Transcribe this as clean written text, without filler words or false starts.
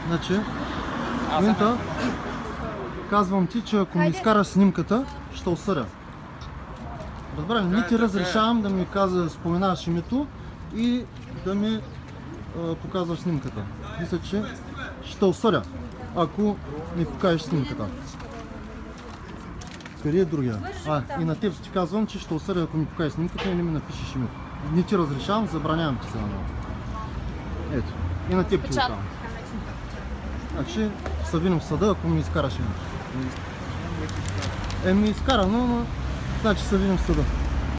Значи, в момента казвам ти, че ако ми изкараш снимката, ще осъдя. Разбира ли, не ти разрешавам да ми споменаваш името и да ми показваш снимката. Мисля, че ще осъдя, ако ми покажеш снимката. Къде е другия? И на теб ти казвам, че ще осъдя, ако ми покажеш снимката и не ми напишеш името. Не ти разрешавам, забранявам ти се на това. Ето, и на теб ти го казвам. Значи, се видим в съда, ако ми изкараш името. Ми изкара, но значи се видим в съда.